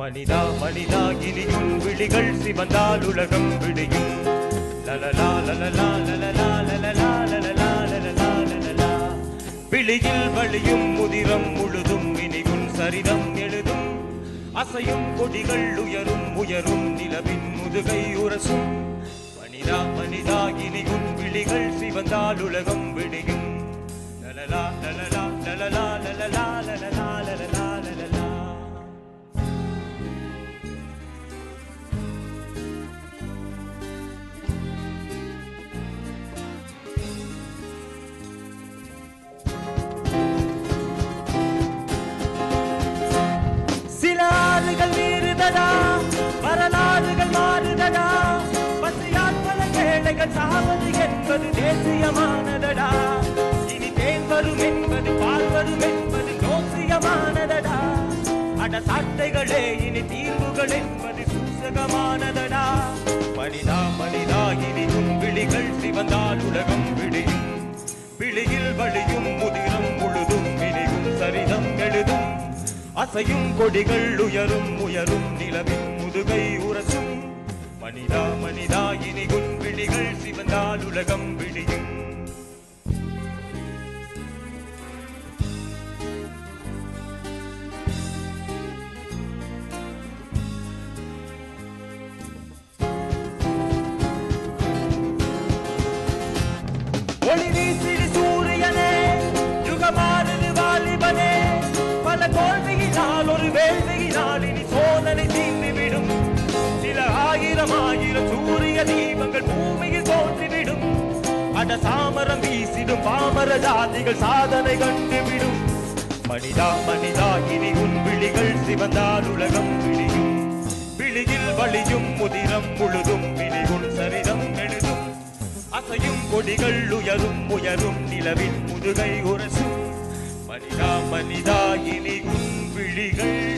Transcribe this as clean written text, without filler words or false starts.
மனிதா மனிதா இனியும் விழிகள் சிவந்தால் உலகம் விடியும். லலலா லலலா லலலா லலலா லலலா லலலா லலலா. விழியில் வழியும் முதிரம் முழுதும் இனியும் சரிதம் எழுதும். அசையும் கொடிகள் உயரும் உயரும் நிலவின் முதுகை உரசும். மனிதா மனிதா இனியும் விழிகள் சிவந்தால் உலகம் விடியும். லலலா லலலா லலலா லலலா லலலா லலலா லலலா. சில ஆறுகள் மீறுதடா, வரலாறுகள் மாறுதடா. பசியால் பல வேளைகள் சாவது என்பது தேசியமானதடா. இனி தேன் வரும் என்பது பால் வரும் என்பது ஜோசியமானதடா. அட சாட்டைகளே இனி தீர்வுகள் என்பது சூசகமானதடா. மனிதா மனிதா இனி உன் விழிகள் சிவந்தால் உலகம் விடியும். விழியில் வழியும் முதிரம் முழுதும் இனியும் சரிதம் எழுதும். அசையும் கொடிகள் உயரும் உயரும் நிலவின் முதுகை உரசும். மனிதா மனிதா இனி உன் விழிகள் சிவந்தால் உலகம் விடியும். ஒளி வீசிடு சூரியனே, யுகமானது வாலிபனே. பல தோல்வியினால் ஒரு வேள்வியினால் இனி சோதனை தீர்ந்துவிடும். சில ஆயிரம் ஆயிரம் சூரிய தீபங்கள் பூமியில் தோன்றிவிடும். அட சாமரம் வீசிடும் பாமர ஜாதிகள் சாதனை கண்டுவிடும். மனிதா மனிதா இனி உன் விழிகள் சிவந்தால் உலகம் விடியும். விழியில் வழியும் முதிரம் முழுதும் இனி உன் சரிதம் எழுதும். அசையும் கொடிகள் உயரும் உயரும் நிலவின் முதுகை உரசும். மனிதா மனிதா இனி உன் விழிகள்